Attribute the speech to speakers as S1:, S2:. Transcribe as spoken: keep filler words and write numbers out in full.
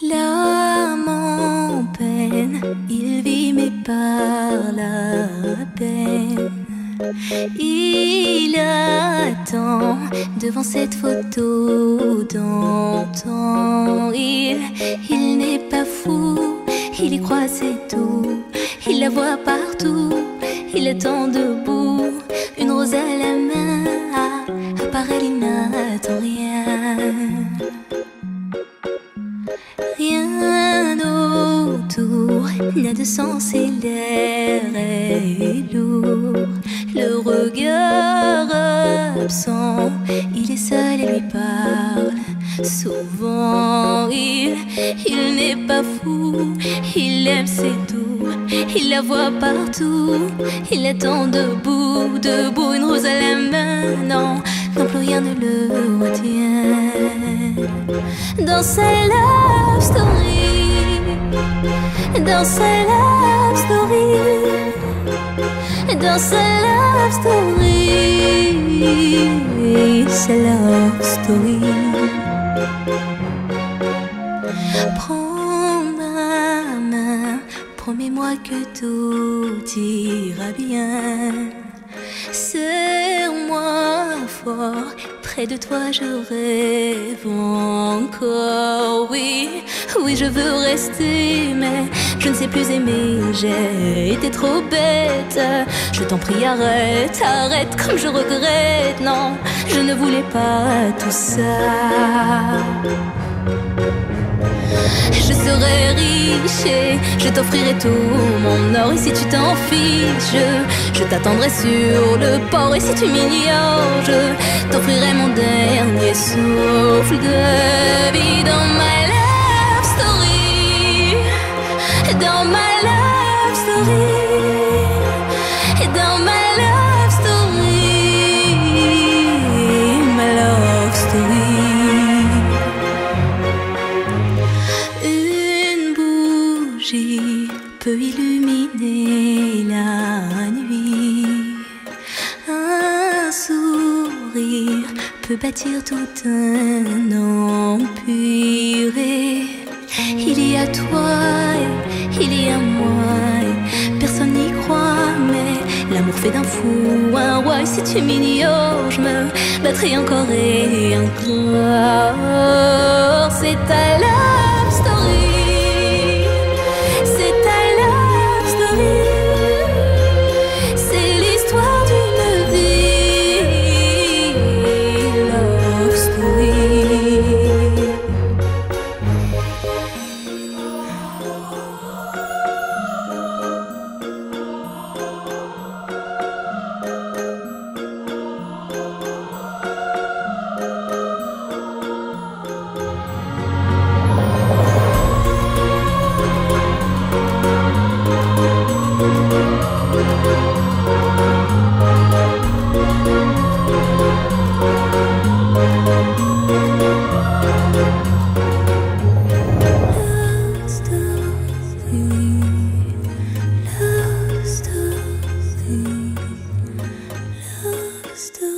S1: L'âme en peine, il vit mais par la peine. Il attend devant cette photo d'antan. Il, il n'est pas fou, il y croit c'est tout. Il la voit partout, il attend debout, une rose à la main. À, à part elle, il n'attend rien. Rien autour n'a de sens et l'air est lourd. Le regard absent, il est seul et lui parle. Souvent il, il n'est pas fou, il aime c'est tout. Il la voit partout, il attend debout, debout, une rose à la main. Non, non plus rien ne le retient. Dans sa love story, dans sa love story, dans sa love story, sa love story. Prends ma main, promets-moi que tout ira bien. Serre-moi fort, près de toi je rêve encore. Oui, oui je veux rester, mais je ne sais plus aimer. J'ai été trop bête. Je t'en prie arrête, arrête comme je regrette. Non, je ne voulais pas tout ça. Je serai riche et je t'offrirai tout mon or. Et si tu t'en fiches, je, je t'attendrai sur le port. Et si tu m'ignores, je t'offrirai mon dernier souffle de vie. Dans ma love story, dans ma love story, dans ma love story, ma love story. Peut illuminer la nuit. Un sourire peut bâtir tout un empire. Et il y a toi, et il y a moi, et personne n'y croit, mais l'amour fait d'un fou un roi. Et si tu m'ignores, je me battrai encore et encore. C'est ta love story. C'est l'histoire d'une vie, love story. Still